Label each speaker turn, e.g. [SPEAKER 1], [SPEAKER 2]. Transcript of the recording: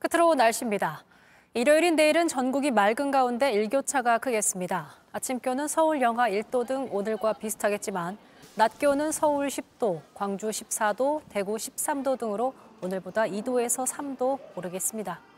[SPEAKER 1] 끝으로 날씨입니다. 일요일인 내일은 전국이 맑은 가운데 일교차가 크겠습니다. 아침 기온은 서울 영하 1도 등 오늘과 비슷하겠지만 낮 기온은 서울 10도, 광주 14도, 대구 13도 등으로 오늘보다 2도에서 3도 오르겠습니다.